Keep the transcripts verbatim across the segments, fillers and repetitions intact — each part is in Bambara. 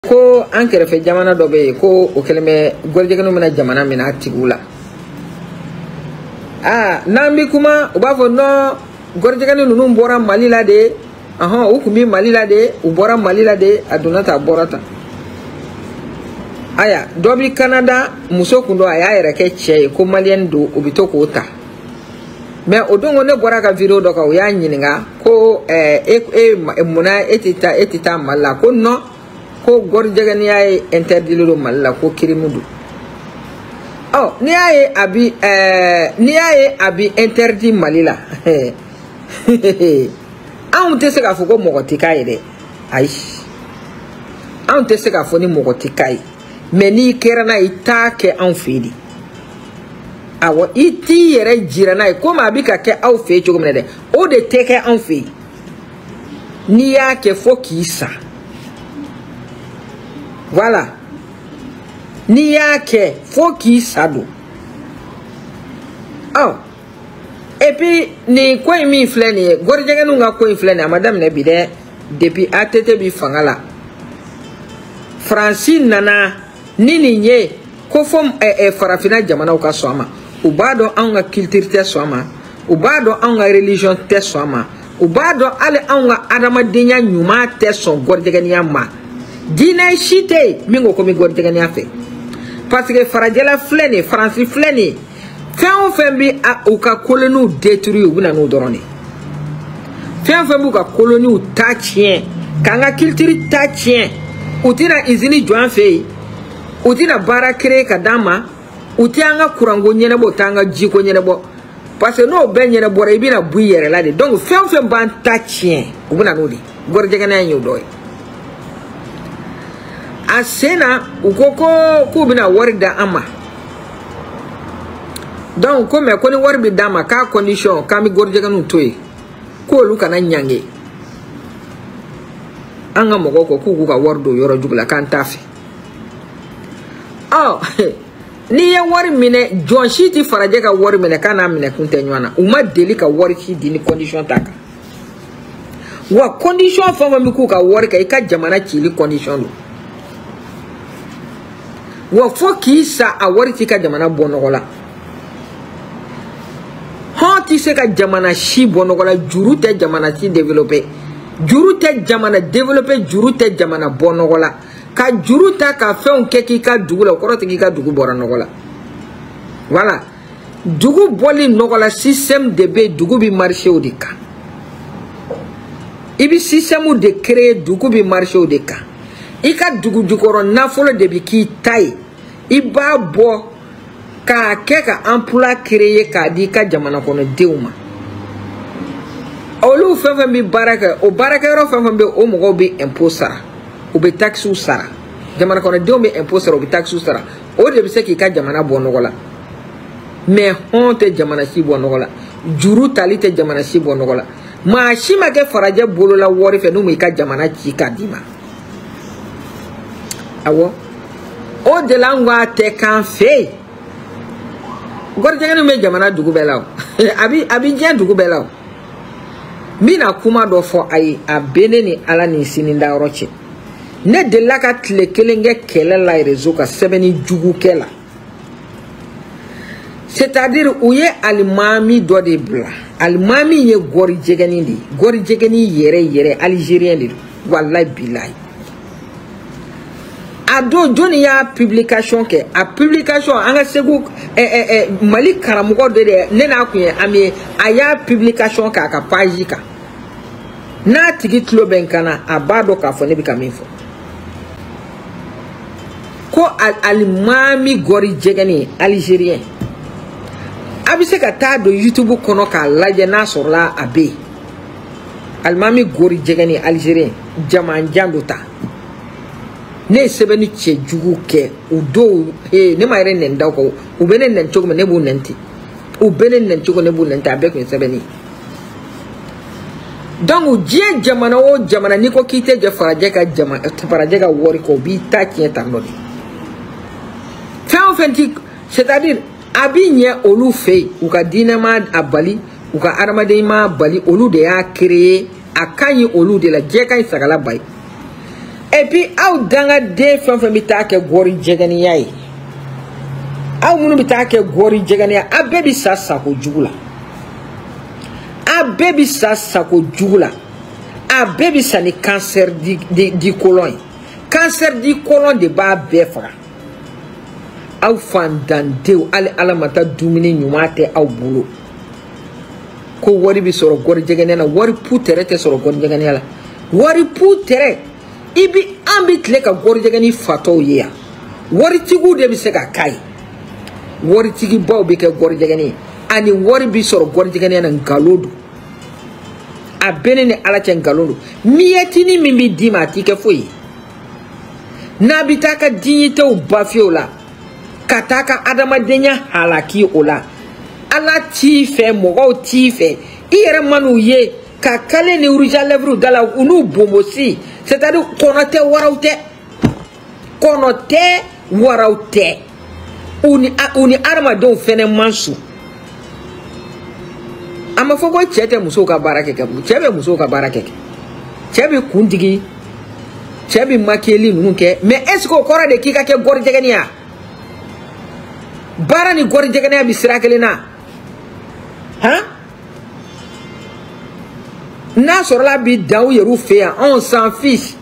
ko an kɛrɛfɛ jamana dɔ bɛ yen ko o kɛlen bɛ gɔrijɛgɛnu bɛna jamana min na tigiw la ah n'an bɛ kuma u b'a fɔ non gɔrijɛgɛnu ninnu bɔra Mali la de ahɔn u kun bɛ Mali la de u bɔra Mali la de a donna ta a bɔra ta aya dɔ bɛ Canada muso kun don a y'a yɛrɛ kɛ cɛ ye ko maliyɛn don u bɛ to k'o ta mais o don ne bɔra ka video dɔ kan u y'a ɲininka ko eh, e, e, munna e tɛ taa e tɛ taa Mali la ko non ko gɔrijɛgɛni y'a ye interdit don Mali la ko crime don oh n'i y'a ye a bi eh, n'i y'a ye a bi interdit Mali la anw tɛ se k'a fɔ ko mɔgɔ tɛ k'a ye dɛ ayi anw tɛ se k'a fɔ ni mɔgɔ tɛ k'a ye mais n'i kɛra n'a ye i t'a kɛ anw fɛ yen de awɔ i t'i yɛrɛ jira n'a ye komi a bɛ ka kɛ aw fɛ yen cogo min na dɛ o de tɛ kɛ anw fɛ yen n'i y'a kɛ fo k'i sa voilà n'i y'a kɛ fo k'i sa don oh et puis nin ko in min filɛ nin ye gɔrijɛgɛnu ka ko in filɛ nin ye a ma daminɛ bi dɛ depuis A T T bi fanga la Faransi nana ni nin ye ko fo eh, farafina jamanaw ka sɔn a ma u b'a dɔn anw ka culture tɛ sɔn a ma u b'a dɔn anw ka religion tɛ sɔn a ma u b'a dɔn hali anw ka adamadenya ɲuman tɛ sɔn gɔrijɛgɛniya ma diinɛ si tɛ yen min ko ko n bɛ gɔrijɛgɛniya fɛ parce que farajɛla filɛ nin ye Faransi filɛ nin ye fɛn o fɛn bɛ u ka colonies détruire u bɛ na n'o dɔrɔn de fɛn o fɛn b'u ka colonies ta tiɲɛ k'an ka culture ta tiɲɛ u tɛna usine jɔ an fɛ yen u tɛna baara créer ka d'an ma u tɛ an ka kuranko ɲɛnabɔ u t'an ka jiko ɲɛnabɔ parce que n'o bɛɛ ɲɛnabɔra i bɛna bɔ i yɛrɛ la de donc fɛn o fɛn b'an ta tiɲɛ u bɛ na n'o de gɔrijɛgɛniya y'o dɔ ye a sen na u ko ko k'u bɛna wari da an ma donc ko mais ko ni wari bɛ d'an ma k'a condition k'an bɛ gɔrijɛgɛniw to yen k'olu kana ɲange an ka mɔgɔw ko k'u k'u ka wari don yɔrɔ jugu la k'an t'a fɛ oh n'i ye wari minɛ jɔn si tɛ farajɛ ka wari minɛ k'a n'a minɛ kun tɛ ɲɔgɔn na u ma deli ka wari si di ni condition t'a kan wa condition fɛn o fɛn bɛ k'u ka wari kan i ka jamana cili condition don wa fo k'i sa a wari t'i ka jamana bɔ nɔgɔ la hɔn tɛ se ka jamana si bɔ nɔgɔ la juru tɛ jamana si développer juru tɛ jamana développer juru tɛ jamana bɔ nɔgɔ la ka juru ta ka fɛnw kɛ k'i ka dugu la o kɔrɔ tɛ k'i ka dugu bɔra nɔgɔ la voilà dugu bɔli nɔgɔ la système de bɛ dugu bɛ marché o de kan i bɛ système de créer dugu bɛ marché o de kan i ka dugu jukɔrɔ nafolo de bɛ k'i ta ye i b'a bɔ k'a kɛ ka emploi créer k'a di i ka jamana kɔnɔdenw ma olu fɛn fɛn bɛ baara kɛ o baarakɛyɔrɔ fɛn fɛn bɛ o mɔgɔw bɛ impôt sara u bɛ taxes sara jamana kɔnɔdenw bɛ impôt sara u bɛ taxes sara o de bɛ se k'i ka jamana bɔ nɔgɔ la mais hɔn tɛ jamana si bɔ nɔgɔ la juru tali tɛ jamana si bɔ nɔgɔ la maa si ma kɛ farajɛ bolola wari fɛ n'u ma i ka jamana ci k'a d'i ma awɔ o de la an ko a tɛ k'an fɛ yen gɔrijɛgɛniw bɛ jamana dugu bɛɛ la o a bɛ a bɛ diɲɛ dugu bɛɛ la o n bɛna kuma dɔ fɔ a ye a bɛ ne ni ala ni sini dayɔrɔ cɛ ne delila ka tile kelen kɛ kɛlɛ la réseau kan sɛbɛnni jugu kɛ la c'est-à-dire u ye alimami dɔ de bila alimami ye gɔrijɛgɛni de ye gɔrijɛgɛni yɛrɛ yɛrɛ algérien de don walayi bilayi a don jɔnni y'a publication kɛ a publication an ka segu ɛ ɛ ɛ Mali karamɔgɔ de de ne n'a kun ye an bɛ a y'a publication kɛ a ka page kan n'a tigi tulo bɛ n kan na a b'a dɔn k'a fɔ ne bɛ ka min fɔ ko alimami gɔrijɛgɛni algérien a bɛ se ka taa don YouTube kɔnɔ k'a lajɛ n'a sɔrɔla a bɛ yen alimami gɔrijɛgɛni algérien jamanjan dɔ ta ne ye sɛbɛnni cɛjugu kɛ u dɔw ee ne ma yɛrɛ nɛni da o kan u bɛ ne nɛni cogo min ne b'u nɛni ten u bɛ ne nɛni cogo ne b'u nɛni ten a bɛɛ tun ye sɛbɛnni ye donc diɲɛ jamana o jamana n'i ko k'i tɛ jɛ farajɛ ka jamana farajɛ ka wari kɔ o b'i ta tiɲɛ tan dɔ de fɛn o fɛn ti c'est-à-dire a bɛ ɲɛ olu fɛ yen u ka diinɛ ma a bali u ka adamadenya ma bali olu de y'a créer a ka ɲi olu de la diɲɛ ka ɲi sagala ba ye et puis aw danga de fɛn fɛn bɛ taa kɛ gɔri jɛgɛniya ye aw minnu bɛ taa kɛ gɔri jɛgɛniya a bɛɛ bɛ sa sako jugu la a bɛɛ bɛ sa sako jugu la a bɛɛ bɛ sa ni cancer di di di colon ye cancer di colon de b'a bɛɛ faga aw fandandenw hali ala ma taa dumuni ɲuman tɛ aw bolo ko wari bɛ sɔrɔ gɔri jɛgɛniya la wari pu tɛrɛ tɛ sɔrɔ gɔri jɛgɛniya la wari pu tɛrɛ i bi an bɛ tile ka gɔri jɛgɛni fatɔw ye yan waritigiw de bɛ se ka k'a ye waritigibaw bɛ kɛ gɔri jɛgɛni ye ani wari bɛ sɔrɔ gɔri jɛgɛniya la nkalon don a bɛɛ ne ni ala cɛ nkalon don miyɛtini min bɛ d'i ma a t'i kɛ foyi ye n'a bɛ taa ka dignitew bafiyɛ o la ka taa ka adamadenya halaki o la ala t'i fɛ mɔgɔw t'i fɛ i yɛrɛ man'u ye ka kale ni rouge à lèvres da la u n'u bonbosi c'est-à-dire kɔnɔ tɛ waraw tɛ kɔnɔ tɛ waraw tɛ u ni u ni adamadenw fɛnɛ man su a ma fɔ ko cɛ tɛ musow ka baara kɛ cɛ bɛ musow ka baara kɛ cɛ bɛ kuntigi cɛ bɛ makiyeli ninnu kɛ mais est-ce que o kɔrɔ de k'i ka kɛ gɔri jɛgɛniya baara ni gɔri jɛgɛniya bɛ sira kelen na han n'a sɔrɔla bi dan u yɛrɛw fɛ yan on s'en fiche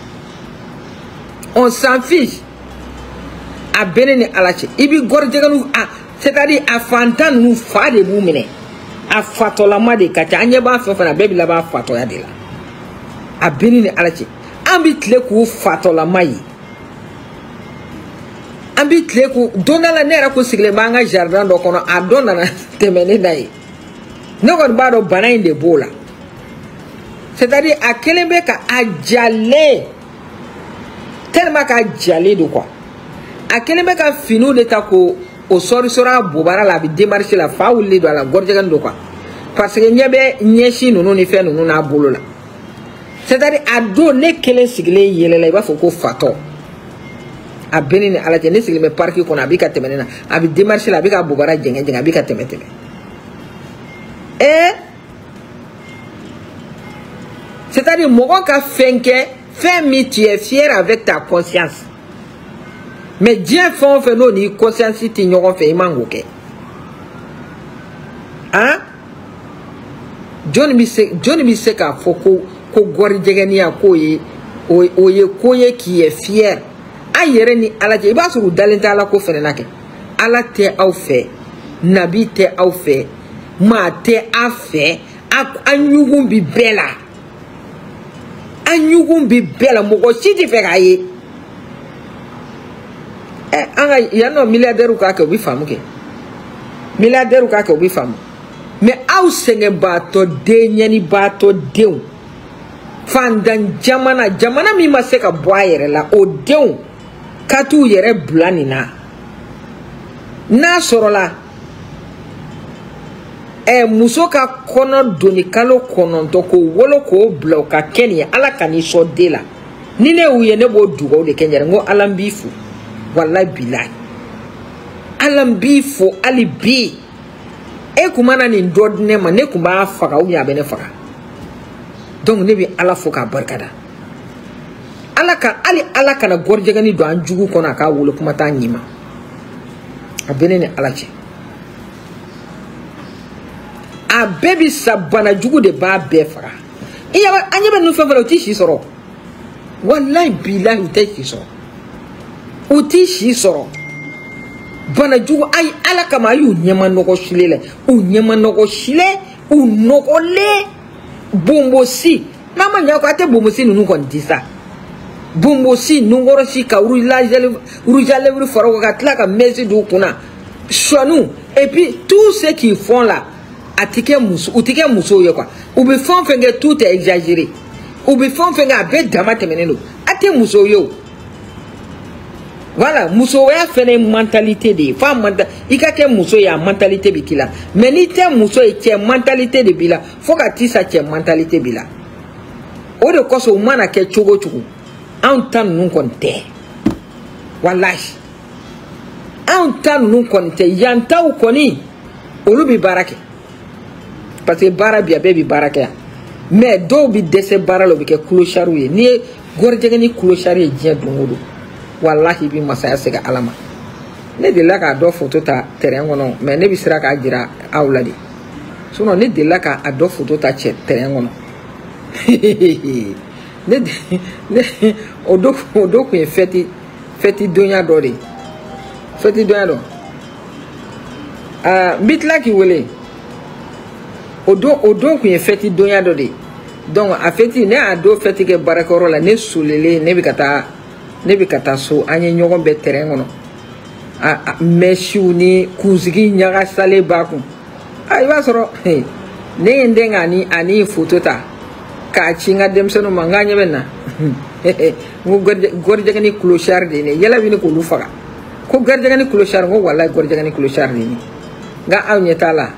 on s'en fiche a bɛɛ ne ni ala cɛ i bɛ gɔri jɛgɛniw a c'est-à-dire a fantan ninnu fa de b'u minɛ a fatɔlama de ka ca an ɲɛ b'a fɛn fɛn na a bɛɛ bɛ laban fatɔya de la a bɛɛ ne ni ala cɛ an bɛ tile k'u fatɔlama ye an bɛ tile k'u don dɔ la ne yɛrɛ ko sigilen b'an ka jardin dɔ kɔnɔ a dɔ nana tɛmɛ ne na ye ne kɔni b'a dɔn bana in de b'o la c'est-à-dire a kelen bɛ ka a jalen tellement k'a jalen don quoi a kelen bɛ ka finiw de ta ko o sɔri sɔrɔ a bobara la a bɛ démarche la fa wulilen don a la gɔrijɛgɛni don quoi parce que ɲɛ bɛ ɲɛsin ninnu ni fɛn ninnu n'a bolo la c'est-à-dire a don ne kelen sigilen yɛlɛla i b'a fɔ ko fatɔ a bɛɛ ne ni ala cɛ ne sigilen bɛ pariki kɔnɔ a bɛ ka tɛmɛ ne na a bɛ démarche la a bɛ ka bobara jɛngɛ jɛngɛ a bɛ ka tɛmɛ tɛmɛ et c'est-à-dire mɔgɔ ka fɛn kɛ fɛn min tu es fier avec ta conscience mais diɲɛ fɛn o fɛn n'o ni conscience tɛ ɲɔgɔn fɛ i man k'o kɛ han jɔnni bɛ se jɔnni bɛ se k'a fɔ ko ko gɔri jɛgɛniya k'o ye o ye ko ye k'i ye fier a yɛrɛ ni ala cɛ i b'a sɔrɔ u dalen tɛ ala ko fɛnɛ na kɛ ala tɛ aw fɛ nabi tɛ aw fɛ maa tɛ a fɛ a ɲugun bi bɛɛ la a ɲugun bi bɛɛ la mɔgɔ si tɛ fɛ k'a ye ɛ an ka yan nɔ milliardaires k'a kɛ u bɛ faamu kɛ milliardaires k'a kɛ u bɛ faamu mais aw sɛgɛnbaatɔ den ɲɛnibaatɔ denw fandan jamana jamana min ma se ka bɔ a yɛrɛ la o denw ka t'u yɛrɛ bila nin na n'a sɔrɔla ɛ muso ka kɔnɔ doni kalo kɔnɔntɔn k'o wolo k'o bila o ka kɛ nin ye ala ka n'i sɔn den la ni ne y'u ye ne b'o dugawu de kɛ n yɛrɛ n ko ala n b'i fo walayi bilayi ala n b'i fo hali bi e kun mana nin dɔ di ne ma ne kun b'a faga ou bien a bɛ ne faga donc ne bɛ ala fo k'a barikada ala ka hali ala kana gɔrijɛgɛni don an jugu kɔnɔ a k'a wolo kuma t'a ɲi ma a bɛ ne ni ala cɛ a bɛɛ bɛ sa bana jugu de b'a bɛɛ faga i ɲɛ bɛ an ɲɛ bɛ ninnu fɛn fɛn la u t'i si sɔrɔ walayi bilayi u tɛ si sɔrɔ u t'i si sɔrɔ bana jugu ayi ala kama a y'u ɲɛma nɔgɔ sile la u ɲɛma nɔgɔ sile u nɔgɔlen bonbosi n'a ma ɲɛ ko a tɛ bonbosi ninnu kɔni di sa bonbosi nungɔrɔsi ka rouge à lèvres fara o kan ka tila ka mèche d'u kunna sɔnu et puis tout ce qu'ils font là a tɛ kɛ muso u tɛ kɛ musow ye quoi u bɛ fɛn o fɛn kɛ tout est exagéré u bɛ fɛn o fɛn kɛ a bɛɛ dama tɛmɛnen don a tɛ musow ye o voilà musoya fɛnɛ ye mentalité de ye f'a manta i ka kɛ muso ye a mentalité bɛ k'i la mais n'i tɛ muso ye cɛ mentalité de b'i la fo ka t'i sa cɛ mentalité b'i la o de kosɔn u mana kɛ cogo o cogo anw ta ninnu kɔni tɛ walahi anw ta ninnu kɔni tɛ yan taw kɔni olu bɛ baara kɛ parce que baara bi a bɛɛ bɛ baara kɛ yan mais dɔw bɛ dɛsɛ baara la o bɛ kɛ clochards ye n'i ye gorjegani clochard je dongodo wallahi bi masaya sega alama ne de la ka do photo ta terrain wono mais ne bi sira ka jira awladi suno ne de la ka do photo ta che terrain wono ne ne odo odo ku feti feti donya do de feti donya do ah bitla ki wele odo odo ku feti donya do de donc a feti ne a do feti ke barakoro la ne sulele ne bi kata ne bi kata so anye nyogon be terrain wono a meshu ni kuzigi nyaga sale baku ay ba soro ne ndenga ni ani photo ta ka chinga dem sono manganya benna ngo gorje ni clochard ni yala bi ni ko lu faga ko gorje ni clochard ngo wallahi gorje ni clochard ni ga aw nyetala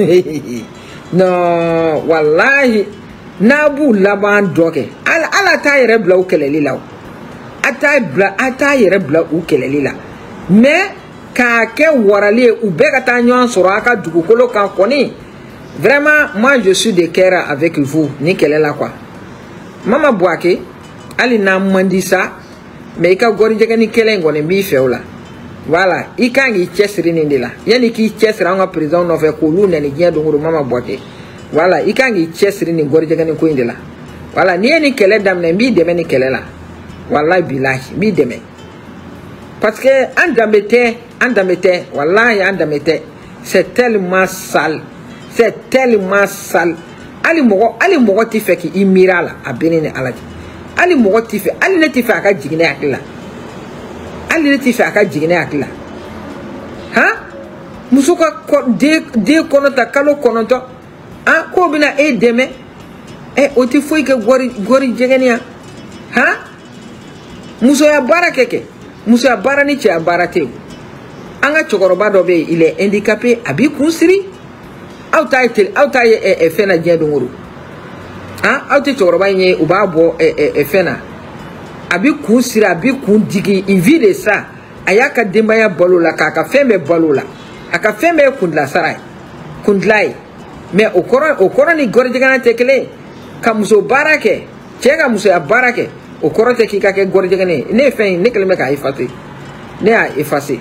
no wallahi nabu laban doke ala ala ta yere bla u keleli law ata bla ata yere bla u keleli la mais ka ke warale u be ka ta nyon soro aka dugukolo kan koni vraiment moi je suis de cœur avec vous ni kelela quoi mama boake ali na mandisa mais ka gori jega ni kelengo ne mi feula voilà ikangi chesri ni ndila yani ki chesra nga président no fe ko lu ne ni gien do mama boake voilà ikangi chesri ni gori jega ni ko indila voilà ni ni kele dam ne mi de ni kelela wallahi billahi mi de parce que andamete andamete wallahi andamete c'est tellement sale c'est tellement sale ali mogo ali mogo ti fe ki imirala abenene alaji ali mogo ti fe ali ne ti fe aka jigine akila ali ne ti fe aka jigine akila ha musuka ko de de konota kalo kononto ah ko bina e deme e o ti foi ke gori gori jegenia ha muso ya barakeke muso ya barani ci abarate anga chokoroba do be il est handicapé abi kunsiri auta etel auta e e fena jedo nguru ah auta chokoroba nye uba bo e e e fena abi kunsiri abi kun digi in vide ça ayaka demba ya balola kaka fembe balola aka fembe kundla sarai kundlai mais au coran au coran ni gorje gana tekele ka muso barake chega muso ya barake au coran te kika ke gorje gane ne fen ne kelme ka effacer ne a effacer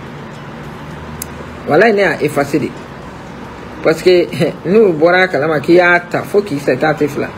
voilà ne a effacer de parce que nous bora kalama ki ya ta fo ki sa ta tefla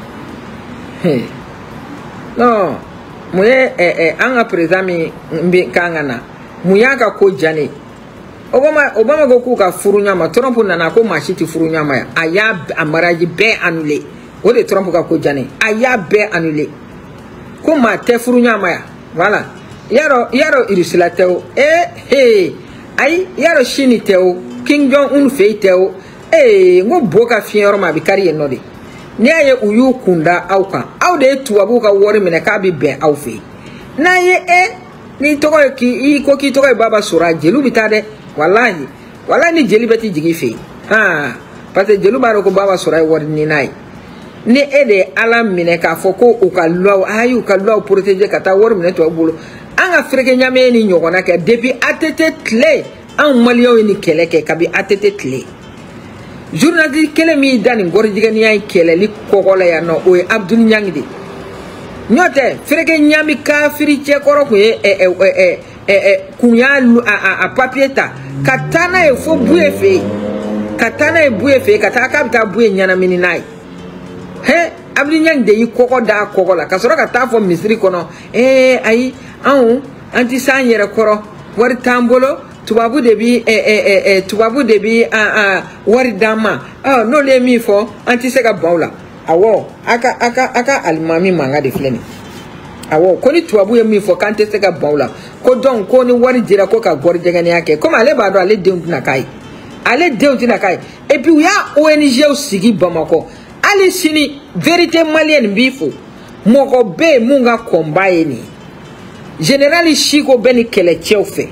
non moye eh eh anga prezami mbi kangana muyaka ko jane obama obama go ku ka furunya ma Trump nana ko machiti furunya ma aya amaraji be annulé o de Trump ka ko jane aya be annulé ko ma te furunya ma voilà yaro yaro irislatew eh hey ay yaro shini tew King Jong Un fe tew eh ngo boka fiero ma bi kariye no de ni aye uyu kunda auka au de tuwabu ka wori mene ka bi be au fe na ye e ni toko ki i ko ki toko baba sura jelu bitade wallahi wallahi ni jeli beti jigi fe ha parce que jelu baro ko baba sura wori ni nai ni ede ala mine ka foko o ka law ayu ka law protéger kata wori mene to bolo anga freke nyame ni nyogona ke depuis atete clé en malio ni keleke kabi atete clé journaliste kele mi dani gorjigani ay kele li kokola ya no o Abdul Nyangdi nyote freke nyami kafiri che koro ko e e e e kunya a papier ta katana e fo buye fe katana e buye fe kata kabita buye nyana mini nai he Abdul Nyangdi yi koko da kokola kasoro kata fo misri kono eh ai an anti sanyere koro wari tambolo tubabu debi eh eh eh tubabu debi ah ah wari dama ah no le mi fo anti sega bawla awo aka aka aka almami manga de fleni awo ko ni tubabu ye mi fo kante sega bawla ko don ko ni wari jira ko ka gor jegani yake comme ale ba do ale deunti na kai ale deunti na kai et puis ya O N G o sigi Bamako ale sini vérité malienne bifo moko be munga kombaye ni General Chico Beni kele cheufe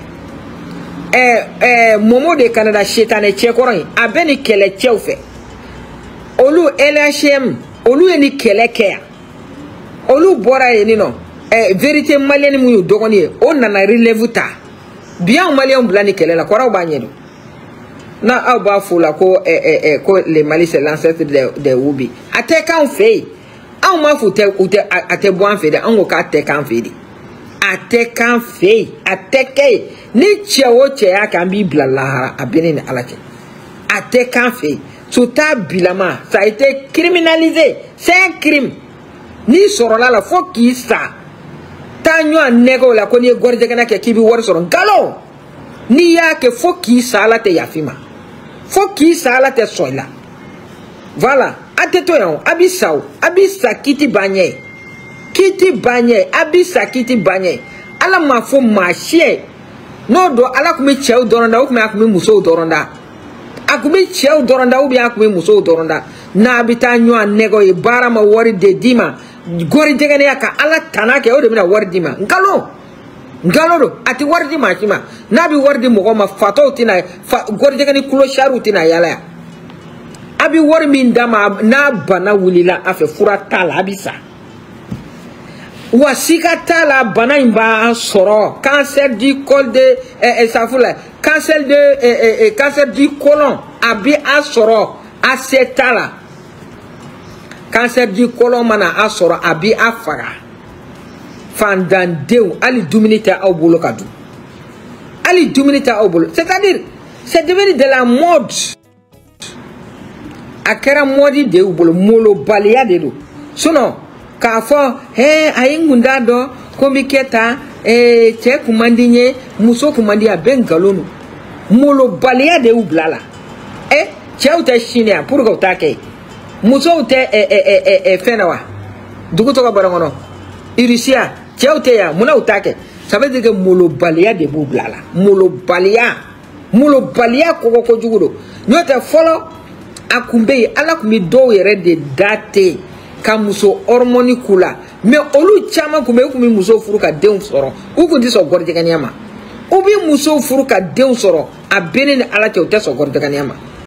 eh eh momo de Canada chetane chekoran a beni kele cheufe olu L H M olu eni kele kea olu bora eni no eh vérité malienne mu dogoni on nana relève ta bien malien blani kele la kora banyedo na aba fula ko eh eh ko les Mali c'est l'ancêtre de de Wubi ate kan fait an ma fu tɛ u tɛ a tɛ bɔ an fɛ dɛ an ko k'a tɛ k'an fɛ de a tɛ k'an fɛ a tɛ kɛ ni cɛ o cɛ y'a kɛ an b'i bila lahara a bɛ ne ni Ala cɛ a tɛ k'an fɛ Sota bilama ça a été criminalisé c'est un crime ni sɔrɔla la fo k'i sa taa ɲɔgɔn nɛgɛw la ko n'i ye gɔrijɛgɛnɛ kɛ k'i bɛ wari sɔrɔ nkalon n'i y'a kɛ fo k'i sa Ala tɛ yafa i ma fo k'i sa Ala tɛ sɔn i la voilà a tɛ to yan o a b'i sa o a b'i sa kiti ban ɲɛ kiti ban ɲɛ a b'i sa kiti ban ɲɛ Ala ma fɔ maa si ye n'o don Ala tun bɛ cɛw dɔrɔn da o tun bɛ a tun bɛ musow dɔrɔn da a tun bɛ cɛw dɔrɔn da ou bien a tun bɛ musow dɔrɔn da n'a bɛ taa ɲɔgɔn nɛgɛ ye baara ma wari de d'i ma gɔrijɛgɛnɛya ka Ala tana kɛ o de bɛna wari d'i ma nkalon nkalon don a tɛ wari di maa si ma n'a bɛ wari di mɔgɔ ma fatɔw tɛna fa gɔrijɛgɛni kulosariw tɛna yala yan a bɛ wari min d'a ma n'a bana wulila a fɛ fura t'a la a bɛ sa wa sika t'a la bana in b'a sɔrɔ cancer du col de eh, eh, safula cancer de eh, eh, eh, cancer du colon a bɛ a sɔrɔ a se t'a la cancer du colon mana a sɔrɔ a bɛ a faga fandandenw hali dumuni tɛ aw bolo ka dun hali dumuni tɛ aw bolo c'est-à-dire c'est devenu de la mode a kɛra mode de y'u bolo molobaliya de don sinon k'a fɔ he a ye n kun t'a dɔn ko n bɛ kɛ tan cɛ kun man di n ye muso kun man di a bɛɛ nkalon don molobaliya de y'u bila la ɛ cɛw tɛ sini yan pour que u t'a kɛ musow tɛ fɛn na wa dugu tɔgɔ bɔra kɔnɔ irisiya cɛw tɛ yan munna u t'a kɛ ça veut dire que molobaliya de b'u bila la molobaliya molobaliya kɔgɔ kojugu don n'o tɛ fɔlɔ a kun bɛ yen Ala kun bɛ dɔw yɛrɛ de da ten ka muso hormone k'u la mais olu caman kun bɛ yen u kun bɛ muso furu ka denw sɔrɔ u kun tɛ sɔn gɔrijɛgɛnɛya ma u bɛ muso furu ka denw sɔrɔ a bɛ ne ni Ala cɛ u tɛ sɔn gɔrijɛgɛnɛya ma